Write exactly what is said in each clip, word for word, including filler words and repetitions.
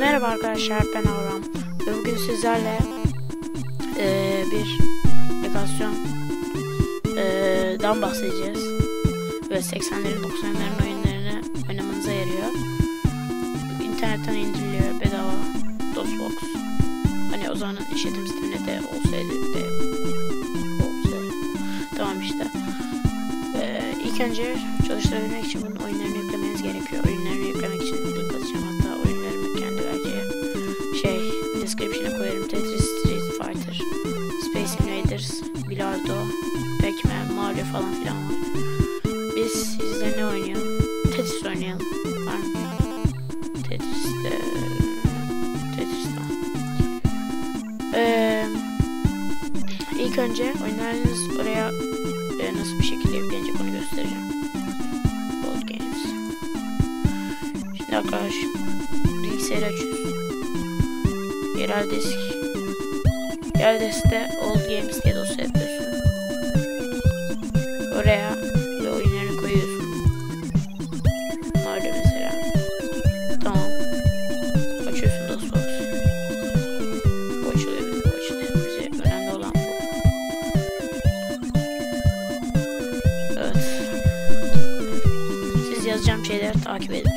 Merhaba arkadaşlar, ben Avram ve bugün sizlerle e, bir aplikasyon e, dan bahsedeceğiz ve seksenlerin doksanların oyunlarını oynamanıza yarıyor. İnternetten indiriliyor bedava, DOSBox. Hani o zamanın işletim sistemine de olsaydı de olsaydı. Tamam işte. E, ilk önce çalıştırabilmek için bunun oyunlarını yüklemeniz gerekiyor. Oyunlarını yüklemek için link atacağım, hatta oyunlarımı kendi belki şey description'a koyarım. Tetris, Street Fighter, Space Invaders, Bilardo, Pac-Man, Mario falan filan var. Biz sizle ne oynayalım? Tetris oynayalım. Var mı? Tetris'te Tetris'te ee, ilk önce oyunlarınız oraya e, nasıl bir şekilde yüklenecek onu göstereceğim. Old Games. Şimdi arkadaş bilgisayarı açıyoruz. Yerel disk. Yerel diskte Old Games diye dosya yapıyorsun. Oraya ve oyunlarını koyuyorsun. Mario mesela. Tamam. Açıyorsun DOSBox. Bu açılıyor. Bu açılıyor. Bize önemli olan bu. Evet. Siz yazacağım şeyleri takip edin.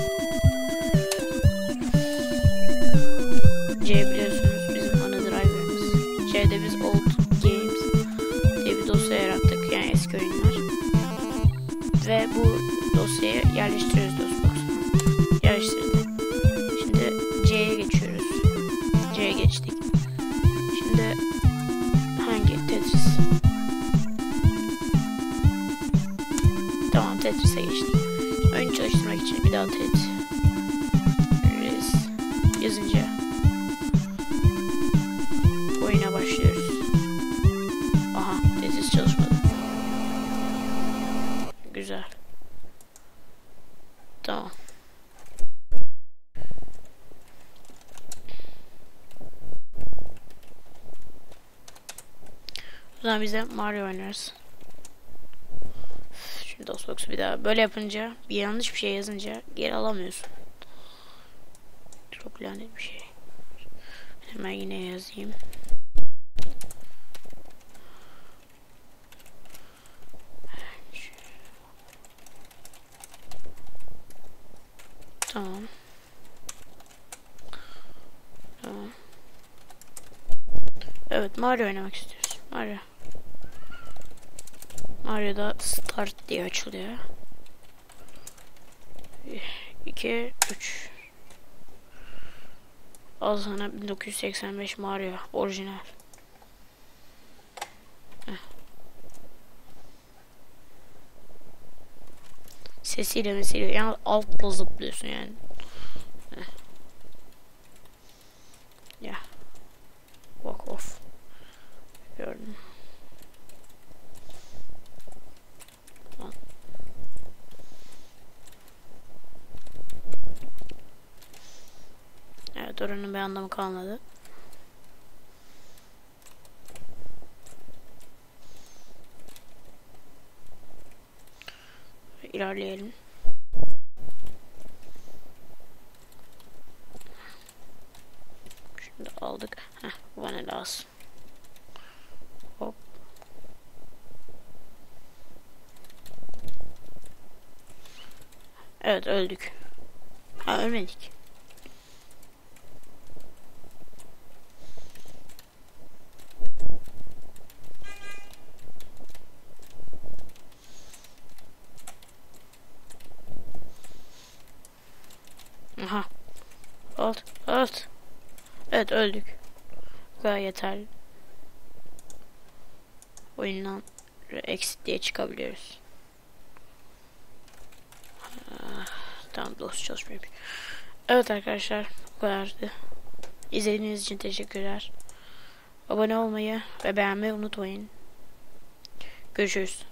C biliyorsunuz bizim ana driver'ımız. C'de biz Old Games diye bir dosya yarattık, yani eski oyunlar. Ve bu dosyayı yerleştiriyoruz DOSBox'a. Yerleştirdik. Şimdi C'ye geçiyoruz. C'ye geçtik. Şimdi hangi? Tetris. Tamam, Tetris'e geçtik. Şimdi oyunu çalıştırmak için bir daha Tetris yazınca oyuna başlıyoruz. Aha, Tetris çalışmadı. Güzel. Tamam. O zaman biz de Mario oynarız. Şimdi DOSBox'u bir daha böyle yapınca, bir yanlış bir şey yazınca geri alamıyorsun. Çok lanet bir şey. Hemen yine yazayım. Tamam. Tamam. Evet, Mario oynamak istiyoruz. Mario. Mario'da Start diye açılıyor. iki, üç. Al sana bin dokuz yüz seksen beş Mario orijinal. Heh. Sesiyle mesela yani altla zıplıyorsun yani. Heh. Ya. Walk off. Gördüm. Tamam. Evet, oranın bir anlamı kalmadı. İlerleyelim. Şimdi aldık. Heh, bu bana lazım. Hop. Evet, öldük. Ha, ölmedik. Aha. Alt. Alt. Evet, öldük. Bu kadar yeterli. Oyundan exit diye çıkabiliyoruz. Ah, tamam, dost çalışmıyor. Evet arkadaşlar, bu kadardı. İzlediğiniz için teşekkürler. Abone olmayı ve beğenmeyi unutmayın. Görüşürüz.